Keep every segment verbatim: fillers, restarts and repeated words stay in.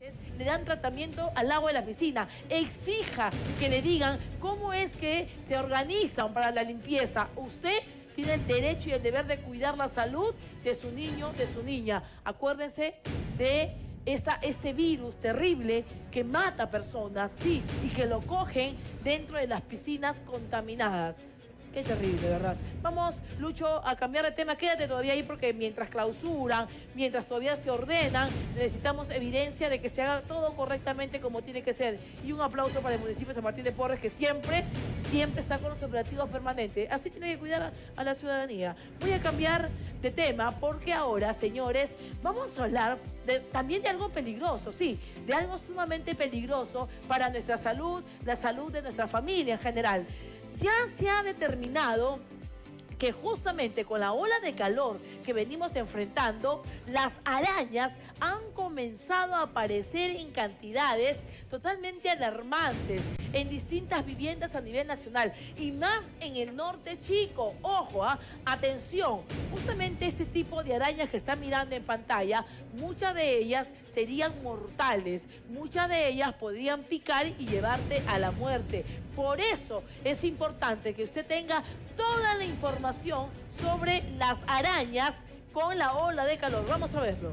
Le dan tratamiento al agua de la piscina. Exija que le digan cómo es que se organizan para la limpieza. Usted tiene el derecho y el deber de cuidar la salud de su niño, de su niña. Acuérdense de esta, este virus terrible que mata personas, sí, y que lo cogen dentro de las piscinas contaminadas. Qué terrible, ¿verdad? Vamos, Lucho, a cambiar de tema. Quédate todavía ahí porque mientras clausuran, mientras todavía se ordenan, necesitamos evidencia de que se haga todo correctamente como tiene que ser. Y un aplauso para el municipio de San Martín de Porres, que siempre, siempre está con los operativos permanentes. Así tiene que cuidar a, a la ciudadanía. Voy a cambiar de tema porque ahora, señores, vamos a hablar de, también de algo peligroso, sí, de algo sumamente peligroso para nuestra salud, la salud de nuestra familia en general. Ya se ha determinado que justamente con la ola de calor que venimos enfrentando, las arañas han comenzado a aparecer en cantidades totalmente alarmantes en distintas viviendas a nivel nacional y más en el norte chico. Ojo, ¿eh? Atención, justamente este tipo de arañas que están mirando en pantalla, muchas de ellas serían mortales, muchas de ellas podrían picar y llevarte a la muerte. Por eso es importante que usted tenga toda la información sobre las arañas con la ola de calor. Vamos a verlo.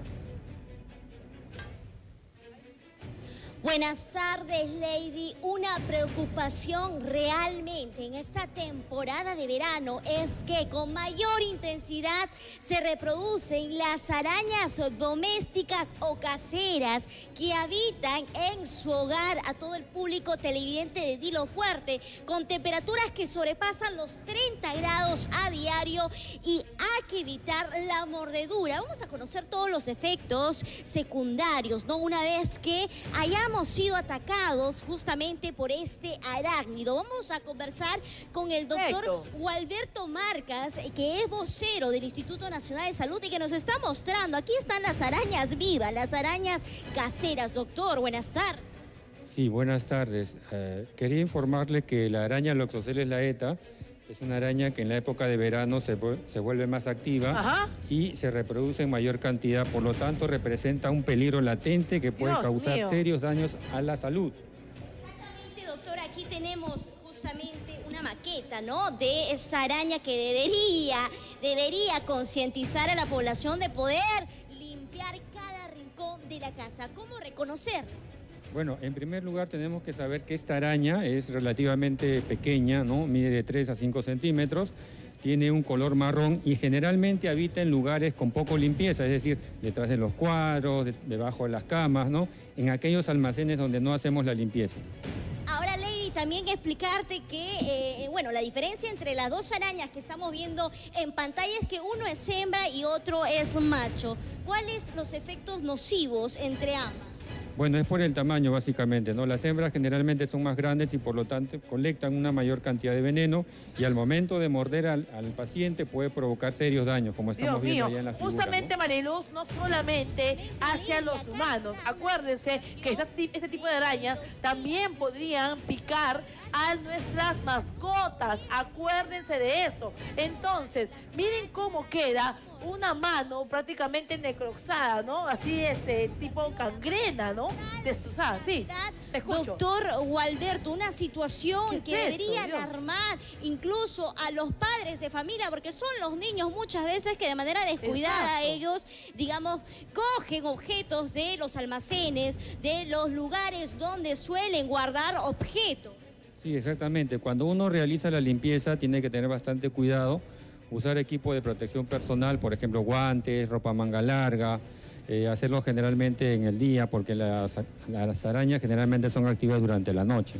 Buenas tardes, Lady. Una preocupación realmente en esta temporada de verano es que con mayor intensidad se reproducen las arañas domésticas o caseras que habitan en su hogar. A todo el público televidente de Dilo Fuerte, con temperaturas que sobrepasan los treinta grados a diario y hay que evitar la mordedura. Vamos a conocer todos los efectos secundarios, ¿no? Una vez que hayamos hemos sido atacados justamente por este arácnido. Vamos a conversar con el doctor Gualberto Marcas, que es vocero del Instituto Nacional de Salud y que nos está mostrando. Aquí están las arañas vivas, las arañas caseras. Doctor, buenas tardes. Sí, buenas tardes. Uh, quería informarle que la araña Loxosceles laeta es una araña que en la época de verano se, se vuelve más activa. Ajá. Y se reproduce en mayor cantidad, por lo tanto representa un peligro latente que puede Dios causar mío. serios daños a la salud. Exactamente, doctor, aquí tenemos justamente una maqueta, ¿no?, de esta araña que debería, debería concientizar a la población de poder limpiar cada rincón de la casa. ¿Cómo reconocer? Bueno, en primer lugar tenemos que saber que esta araña es relativamente pequeña, ¿no? Mide de tres a cinco centímetros, tiene un color marrón y generalmente habita en lugares con poco limpieza, es decir, detrás de los cuadros, de, debajo de las camas, ¿no? En aquellos almacenes donde no hacemos la limpieza. Ahora, Lady, también explicarte que, eh, bueno, la diferencia entre las dos arañas que estamos viendo en pantalla es que uno es hembra y otro es macho. ¿Cuáles los efectos nocivos entre ambas? Bueno, es por el tamaño básicamente, ¿no? Las hembras generalmente son más grandes y por lo tanto colectan una mayor cantidad de veneno y al momento de morder al, al paciente puede provocar serios daños, como estamos Dios viendo mío. allá en la figura. Justamente, ¿no? Mariluz, no solamente hacia los humanos. Acuérdense que este tipo de arañas también podrían picar a nuestras mascotas. Acuérdense de eso. Entonces, miren cómo queda una mano prácticamente necrosada, ¿no? Así, este, tipo cangrena, ¿no? Destrozada, sí, te escucho. Doctor Gualberto, una situación que debería alarmar incluso a los padres de familia, porque son los niños muchas veces que de manera descuidada Exacto. ellos, digamos, cogen objetos de los almacenes, de los lugares donde suelen guardar objetos. Sí, exactamente. Cuando uno realiza la limpieza tiene que tener bastante cuidado, usar equipo de protección personal, por ejemplo, guantes, ropa manga larga, eh, hacerlo generalmente en el día porque las, las arañas generalmente son activas durante la noche.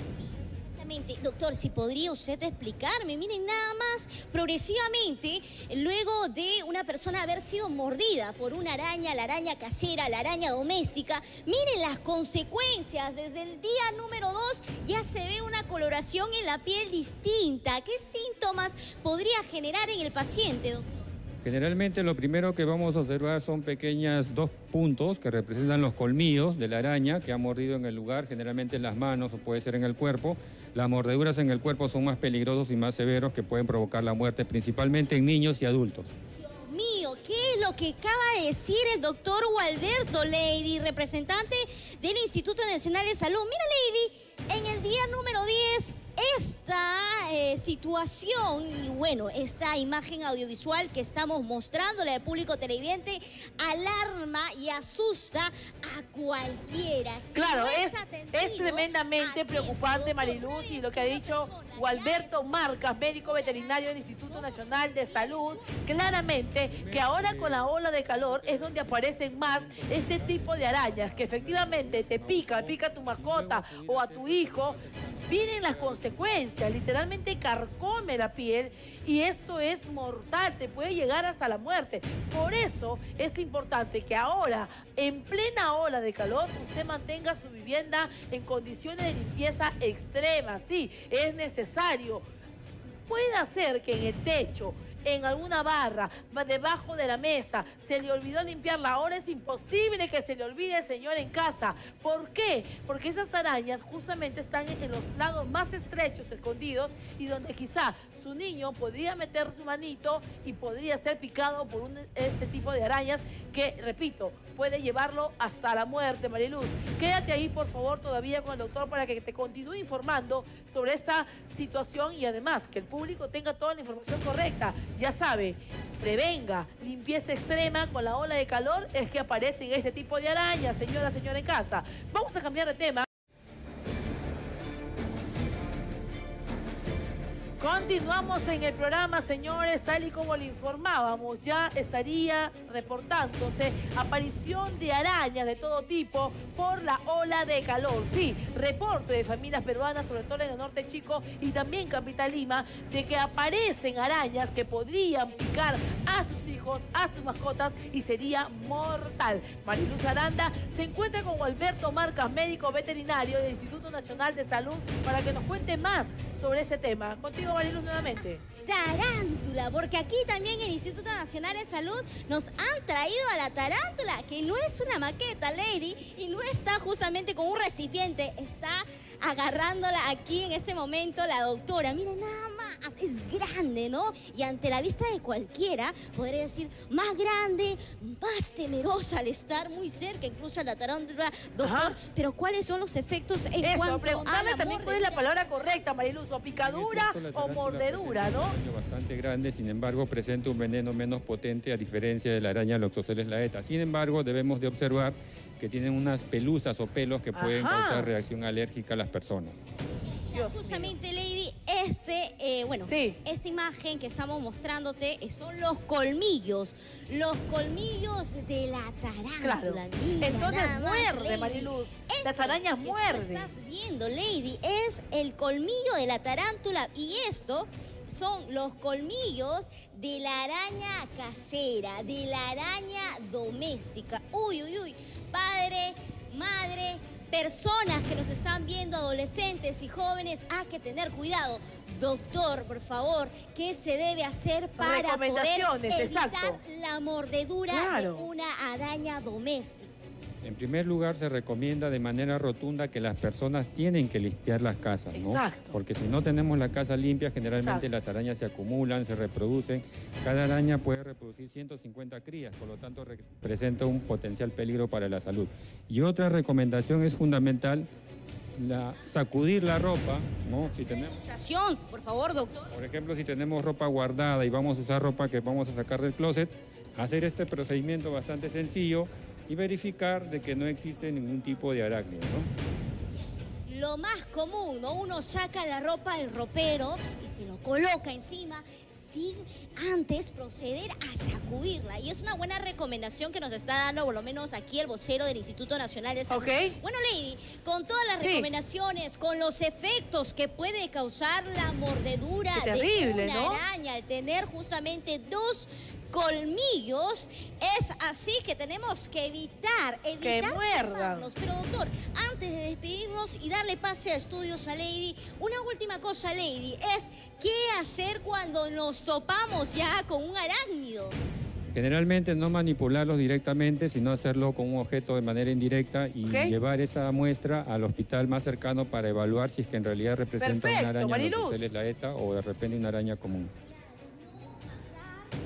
Doctor, si podría usted explicarme, miren, nada más, progresivamente, luego de una persona haber sido mordida por una araña, la araña casera, la araña doméstica, miren las consecuencias. Desde el día número dos ya se ve una coloración en la piel distinta. ¿Qué síntomas podría generar en el paciente, doctor? Generalmente lo primero que vamos a observar son pequeños dos puntos que representan los colmillos de la araña que ha mordido en el lugar, generalmente en las manos o puede ser en el cuerpo. Las mordeduras en el cuerpo son más peligrosos y más severos que pueden provocar la muerte, principalmente en niños y adultos. Dios mío, ¿qué es lo que acaba de decir el doctor Gualberto, Lady, representante del Instituto Nacional de Salud. Mira, Lady, en el día número diez, esta eh, situación y bueno, esta imagen audiovisual que estamos mostrándole al público televidente alarma y asusta a cualquiera. Si claro, no es, atendido, es tremendamente preocupante, Mariluz, y lo que ha dicho Gualberto Marcas, médico veterinario del Instituto Nacional de Salud, claramente que ahora con la ola de calor es donde aparecen más este tipo de arañas, que efectivamente te pica, pica a tu mascota o a tu hijo, vienen las consecuencias, literalmente carcome la piel y esto es mortal, te puede llegar hasta la muerte. Por eso es importante que ahora, en plena ola de calor, usted mantenga su vivienda en condiciones de limpieza extrema. Sí, es necesario. Puede ser que en el techo, en alguna barra, debajo de la mesa, se le olvidó limpiarla. Ahora es imposible que se le olvide, señor, en casa. ¿Por qué? Porque esas arañas justamente están en los lados más estrechos, escondidos, y donde quizá su niño podría meter su manito y podría ser picado por un, este tipo de arañas que, repito, puede llevarlo hasta la muerte, Mariluz. Quédate ahí, por favor, todavía con el doctor para que te continúe informando sobre esta situación y además que el público tenga toda la información correcta. Ya sabe, prevenga limpieza extrema con la ola de calor, es que aparecen este tipo de arañas, señora, señora en casa. Vamos a cambiar de tema. Continuamos en el programa, señores, tal y como le informábamos, ya estaría reportándose aparición de arañas de todo tipo por la ola de calor. Sí, reporte de familias peruanas, sobre todo en el norte chico y también Capital Lima, de que aparecen arañas que podrían picar a sus hijos, a sus mascotas y sería mortal. Mariluz Aranda se encuentra con Gualberto Marcas, médico veterinario del Instituto Nacional de Salud, para que nos cuente más sobre ese tema. Contigo, Mariluz, nuevamente. Tarántula, porque aquí también el Instituto Nacional de Salud nos han traído a la tarántula, que no es una maqueta, Lady, y no está justamente con un recipiente, está agarrándola aquí en este momento la doctora. Miren, nada más, es grande, ¿no? Y ante la vista de cualquiera, podría decir, más grande, más temerosa al estar muy cerca, incluso a la tarántula, doctor. Ajá. Pero ¿cuáles son los efectos en Eso, cuanto preguntarle a la también cuál es la palabra correcta, Mariluz, o picadura o mordedura, ¿no? Es bastante grande, sin embargo, presenta un veneno menos potente a diferencia de la araña Loxosceles laeta. Sin embargo, debemos de observar que tienen unas pelusas o pelos que pueden Ajá. causar reacción alérgica a las personas. Dios Justamente, mío. Lady, este, eh, bueno, sí. esta imagen que estamos mostrándote son los colmillos, los colmillos de la tarántula. Claro. Mira, entonces muerde, más, Mariluz. Esto Las arañas que muerden. tú estás viendo, Lady, es el colmillo de la tarántula y esto son los colmillos de la araña casera, de la araña doméstica. Uy, uy, uy, padre, madre, personas que nos están viendo, adolescentes y jóvenes, hay que tener cuidado. Doctor, por favor, ¿qué se debe hacer para poder evitar exacto. la mordedura claro. de una araña doméstica? En primer lugar, se recomienda de manera rotunda que las personas tienen que limpiar las casas, ¿no? Exacto. Porque si no tenemos la casa limpia, generalmente Exacto. las arañas se acumulan, se reproducen. Cada araña puede reproducir ciento cincuenta crías, por lo tanto representa un potencial peligro para la salud. Y otra recomendación es fundamental, la, sacudir la ropa, ¿no? Si tenemos, demostración, por favor, doctor. Por ejemplo, si tenemos ropa guardada y vamos a usar ropa que vamos a sacar del closet, hacer este procedimiento bastante sencillo y verificar de que no existe ningún tipo de arácnido, ¿no? Lo más común, ¿no? Uno saca la ropa del ropero y se lo coloca encima sin antes proceder a sacudirla. Y es una buena recomendación que nos está dando, por lo menos aquí, el vocero del Instituto Nacional de Salud. Okay. Bueno, Lady, con todas las sí. recomendaciones, con los efectos que puede causar la mordedura Qué terrible, de una ¿no? araña, al tener justamente dos colmillos, es así que tenemos que evitar, evitar que muerdan. Pero doctor, antes de despedirnos y darle pase a estudios a Lady, una última cosa, Lady, es qué hacer cuando nos topamos ya con un arácnido. Generalmente no manipularlos directamente, sino hacerlo con un objeto de manera indirecta y okay. llevar esa muestra al hospital más cercano para evaluar si es que en realidad representa Perfecto, una araña Mariluz. Loxosceles laeta o de repente una araña común. A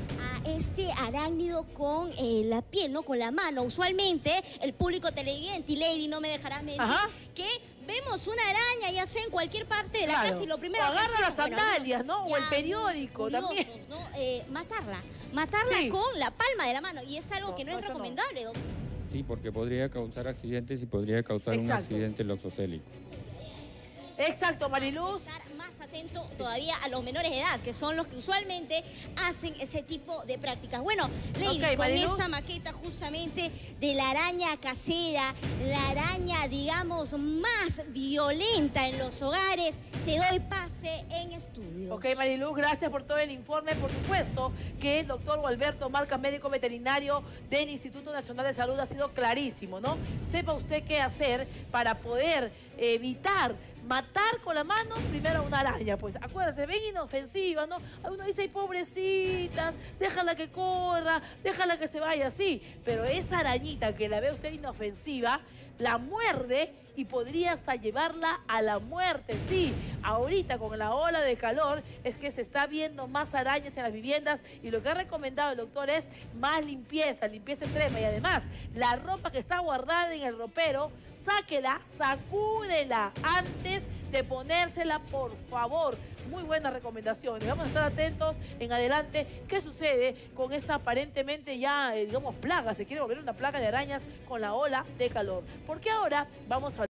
este arácnido con eh, la piel, ¿no? Con la mano. Usualmente el público televidente, y Lady no me dejará mentir, Ajá. que vemos una araña ya sea en cualquier parte de la Claro. casa y lo primero O que agarra hacemos, las bueno, sandalias, ¿no? O el ya, periódico curiosos, también. ¿no? Eh, matarla, matarla Sí. con la palma de la mano y es algo No, que no, no, es eso no. recomendable, doctor. Sí, porque podría causar accidentes y podría causar un Exacto. accidente loxocélico. Exacto, Mariluz. Estar más atento todavía a los menores de edad, que son los que usualmente hacen ese tipo de prácticas. Bueno, Lady, Ok, con Mariluz. esta maqueta justamente de la araña casera, la araña, digamos, más violenta en los hogares, te doy pase en estudios. Ok, Mariluz, gracias por todo el informe. Por supuesto que el doctor Gualberto Marca, médico veterinario del Instituto Nacional de Salud, ha sido clarísimo, ¿no? Sepa usted qué hacer para poder evitar matar con la mano primero a una araña. Pues acuérdense, ven inofensiva, ¿no? Uno dice, ay, pobrecitas, déjala que corra, déjala que se vaya así. Pero esa arañita que la ve usted inofensiva, la muerde y podría hasta llevarla a la muerte. Sí, ahorita con la ola de calor es que se está viendo más arañas en las viviendas y lo que ha recomendado el doctor es más limpieza, limpieza extrema. Y además, la ropa que está guardada en el ropero, sáquela, sacúdela antes de ponérsela, por favor. Muy buena recomendación. Y vamos a estar atentos en adelante qué sucede con esta aparentemente ya, eh, digamos, plaga. Se quiere volver una plaga de arañas con la ola de calor. Porque ahora vamos a